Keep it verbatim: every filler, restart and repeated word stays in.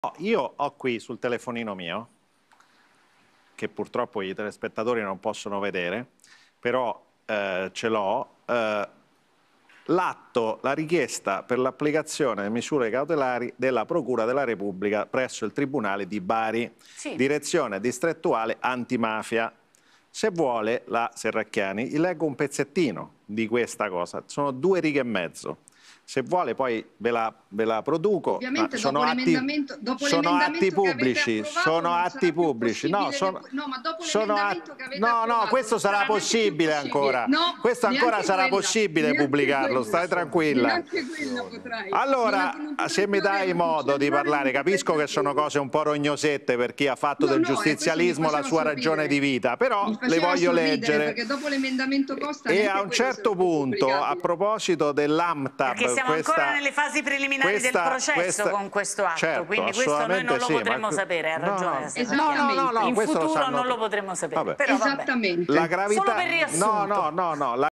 No, io ho qui sul telefonino mio, che purtroppo i telespettatori non possono vedere, però eh, ce l'ho, eh, l'atto, la richiesta per l'applicazione delle misure cautelari della Procura della Repubblica presso il Tribunale di Bari, sì. Direzione distrettuale antimafia. Se vuole, la Serracchiani, gli leggo un pezzettino di questa cosa, sono due righe e mezzo. Se vuole poi ve la, ve la produco. Ovviamente sono dopo atti, l'emendamento dopo sono atti pubblici, sono atti più pubblici. No, sono, no, ma dopo sono l'emendamento che avete no, approvato no, questo non sarà, sarà possibile ancora. No, questo ancora sarà quella, possibile pubblicarlo, quella, stai tranquilla. Neanche quella potrai. Allora, non, non se mi dai modo di parlare, capisco che sono cose un po' rognosette per chi ha fatto no, del no, giustizialismo la sua sorridere. ragione di vita, però le voglio leggere. Perché dopo l'emendamento Costa e a un certo punto, a proposito dell'AMTAB, perché siamo questa, ancora nelle fasi preliminari questa, del processo questa, con questo atto, certo, quindi questo noi non lo sì, potremo ma, sapere, ha ragione. No, no, no, no, in futuro futuro sanno, non lo potremo sapere. vabbè. Però esattamente. La gravità, solo per riassunto. No, no, no, no. La